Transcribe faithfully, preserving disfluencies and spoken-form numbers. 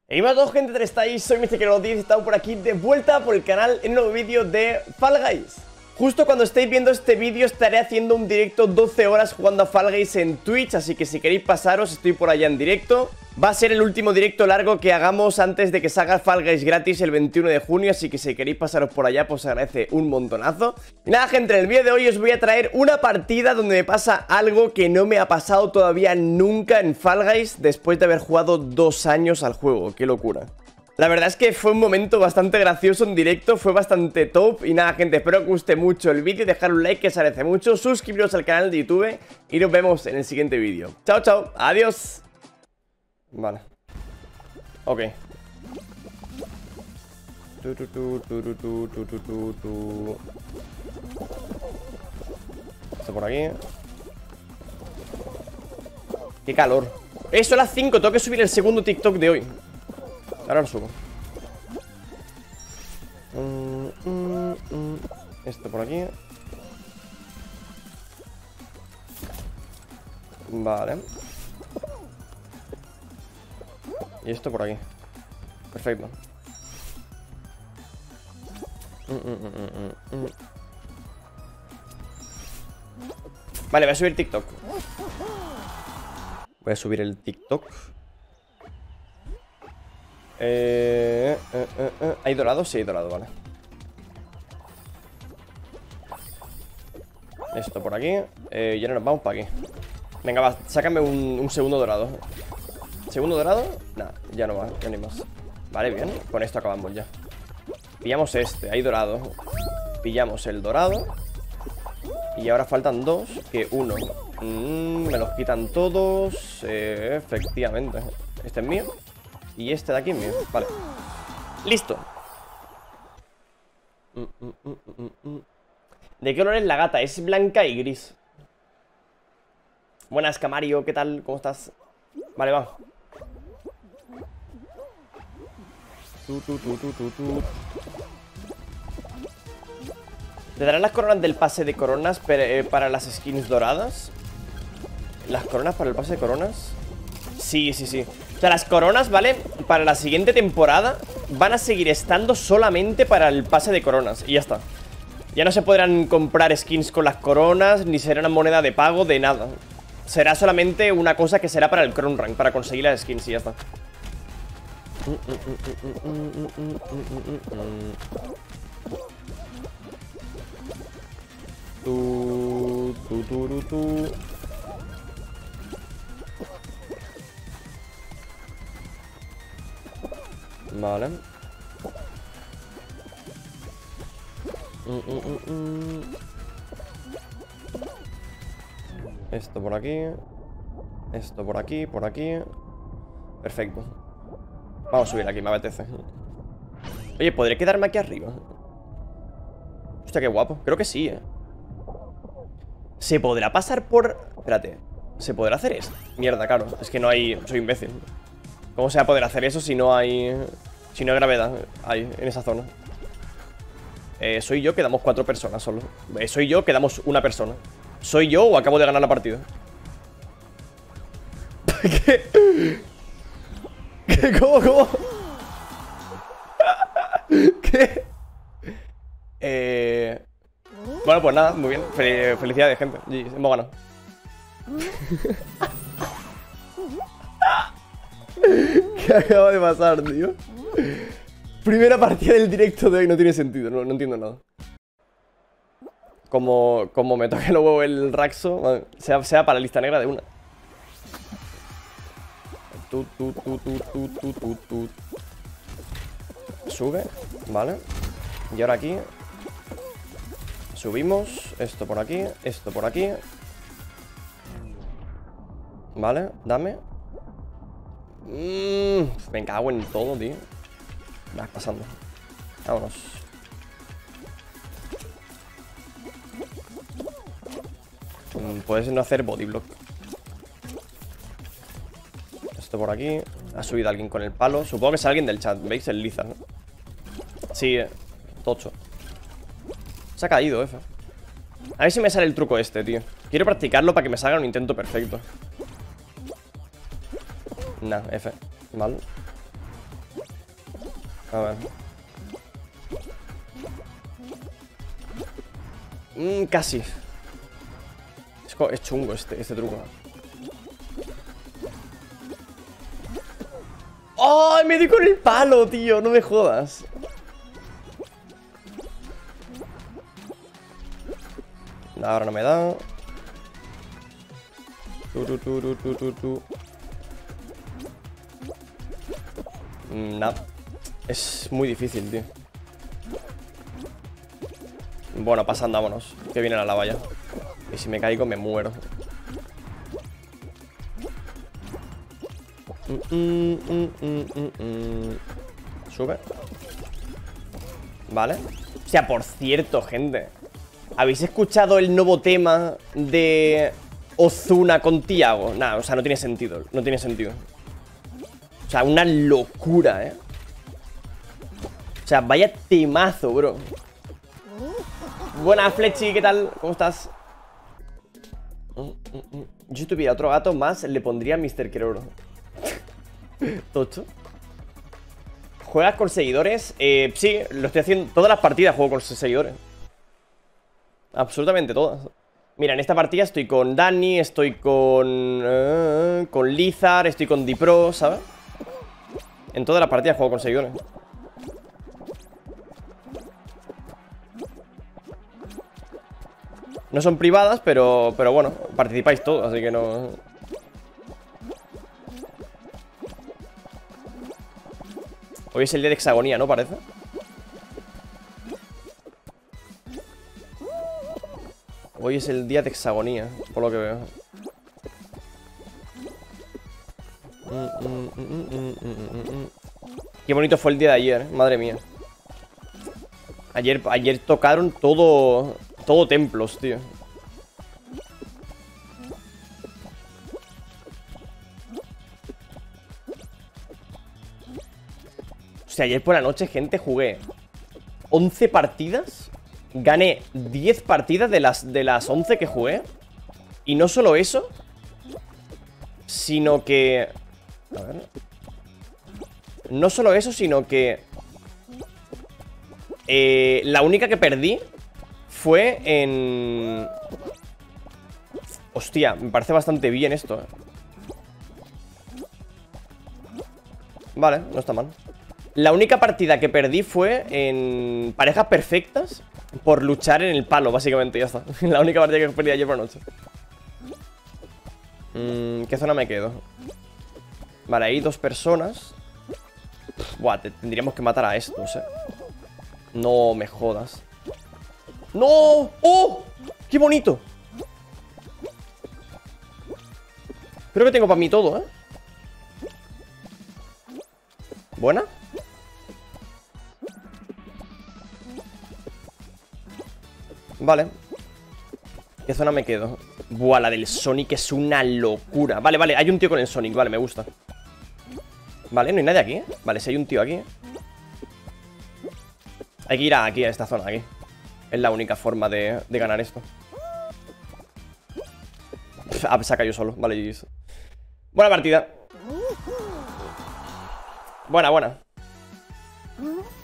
Hey, más dos, gente, ¿cómo estáis? Soy mister Kero diez y estamos por aquí de vuelta por el canal en un nuevo vídeo de Fall Guys. Justo cuando estéis viendo este vídeo estaré haciendo un directo doce horas jugando a Fall Guys en Twitch, así que si queréis pasaros, estoy por allá en directo. Va a ser el último directo largo que hagamos antes de que salga Fall Guys gratis el veintiuno de junio, así que si queréis pasaros por allá, pues agradece un montonazo. Y nada, gente, en el vídeo de hoy os voy a traer una partida donde me pasa algo que no me ha pasado todavía nunca en Fall Guys después de haber jugado dos años al juego. ¡Qué locura! La verdad es que fue un momento bastante gracioso en directo, fue bastante top. Y nada, gente, espero que os guste mucho el vídeo, dejar un like que se agradece mucho, suscribiros al canal de YouTube y nos vemos en el siguiente vídeo. Chao, chao, adiós. Vale. Ok. Tu, tu, tu, tu, tu, tu, tu, tu, tu, tu. Esto por aquí. Qué calor. Eh, son las cinco, tengo que subir el segundo TikTok de hoy. Ahora lo subo. mm, mm, mm. Esto por aquí. Vale. Y esto por aquí. Perfecto. mm, mm, mm, mm, mm. Vale, voy a subir TikTok. Voy a subir el TikTok. Eh, eh, eh, eh. ¿Hay dorado? Sí, hay dorado, vale. Esto por aquí. eh, Y ahora nos vamos para aquí. Venga, va, sácame un, un segundo dorado. ¿Segundo dorado? Nah, ya no va, ya ni más. Vale, bien, con esto acabamos ya. Pillamos este, hay dorado. Pillamos el dorado. Y ahora faltan dos. Que uno mm, me los quitan todos. eh, Efectivamente. Este es mío. Y este de aquí es mío, vale. Listo. mm, mm, mm, mm, mm. ¿De qué color es la gata? Es blanca y gris. Buenas, Camario, ¿qué tal? ¿Cómo estás? Vale, va. Tu, tu, tu, tu, tu, tu. ¿Te darán las coronas del pase de coronas eh, para las skins doradas? ¿Las coronas para el pase de coronas? Sí, sí, sí. O sea, las coronas, ¿vale? Para la siguiente temporada van a seguir estando solamente para el pase de coronas. Y ya está. Ya no se podrán comprar skins con las coronas, ni será una moneda de pago, de nada. Será solamente una cosa que será para el Crown Rank, para conseguir las skins y ya está. Tu, tu, tu, tu, tu. Vale. Mm, mm, mm, mm. Esto por aquí. Esto por aquí, por aquí. Perfecto. Vamos a subir aquí, me apetece. Oye, ¿podré quedarme aquí arriba? Hostia, qué guapo. Creo que sí, eh. ¿Se podrá pasar por...? Espérate. ¿Se podrá hacer esto? Mierda, claro. Es que no hay... Soy imbécil. ¿Cómo se va a poder hacer eso si no hay... Si no hay gravedad ahí, en esa zona? Eh, soy yo, quedamos cuatro personas solo. eh, Soy yo, quedamos una persona. ¿Soy yo o acabo de ganar la partida? ¿Qué? ¿Qué? ¿Cómo? ¿Cómo? ¿Qué? Eh... Bueno, pues nada, muy bien. Fel Felicidades, gente. Y hemos ganado. ¿Qué acaba de pasar, tío? Primera partida del directo de hoy, no tiene sentido, no, no entiendo nada. Como, como me toque luego el Raxo, sea, sea para la lista negra de una. Tu, tu, tu, tu, tu, tu, tu, tu. Sube, vale. Y ahora aquí. Subimos, esto por aquí, esto por aquí. Vale, dame. Mm, me cago en todo, tío. Vas pasando. Vámonos. Mm, puedes no hacer bodyblock. Esto por aquí. Ha subido alguien con el palo. Supongo que es alguien del chat. ¿Veis? El Lizard, ¿no? Sí, eh. Tocho. Se ha caído, F. A ver si me sale el truco este, tío. Quiero practicarlo para que me salga un intento perfecto. Nah, F. Mal. A ver. Mm, casi. Es, es chungo este, este truco. ¡Oh! Me di con el palo, tío. No me jodas. Ahora no me da. Tu, tu, tu, tu, tu, tu, tu. Nah. Es muy difícil, tío. Bueno, pasando, vámonos. Que viene la lava ya. Y si me caigo me muero. mm, mm, mm, mm, mm, mm. Sube. Vale. O sea, por cierto, gente, ¿habéis escuchado el nuevo tema de Ozuna con Tiago? Nah, o sea, no tiene sentido. No tiene sentido. O sea, una locura, ¿eh? O sea, vaya temazo, bro. Buenas, Flechi, ¿qué tal? ¿Cómo estás? Yo si tuviera otro gato más, le pondría mister Keroro. Tocho. ¿Juegas con seguidores? Eh, sí, lo estoy haciendo. Todas las partidas juego con seguidores. Absolutamente todas. Mira, en esta partida estoy con Dani, estoy con... Uh, con Lizard, estoy con Dipro, ¿sabes? En todas las partidas juego con seguidores. No son privadas, pero, pero bueno, participáis todos, así que no... Hoy es el día de hexagonía, ¿no? Parece. Hoy es el día de hexagonía, por lo que veo. Mm, mm, mm, mm, mm, mm. Qué bonito fue el día de ayer, madre mía. Ayer, ayer tocaron todo... Todo templos, tío. O sea, ayer por la noche, gente, jugué once partidas. Gané diez partidas de las, de las once que jugué. Y no solo eso, sino que... A ver... No solo eso, sino que... Eh, la única que perdí fue en... Hostia, me parece bastante bien esto, ¿eh? Vale, no está mal. La única partida que perdí fue en parejas perfectas por luchar en el palo, básicamente, ya está. La única partida que perdí ayer por la noche. mm, ¿Qué zona me quedo? Vale, hay dos personas. Buah, te, tendríamos que matar a estos, eh. No me jodas. ¡No! ¡Oh! ¡Qué bonito! Creo que tengo para mí todo, ¿eh? ¿Buena? Vale. ¿Qué zona me quedo? Buah, la del Sonic es una locura. Vale, vale, hay un tío con el Sonic, vale, me gusta. Vale, no hay nadie aquí, ¿eh? Vale, si hay un tío aquí, ¿eh? Hay que ir a aquí, a esta zona, aquí. Es la única forma de, de ganar esto. Pff, ah, se ha caído solo, vale, G G's. Buena partida. Buena, buena.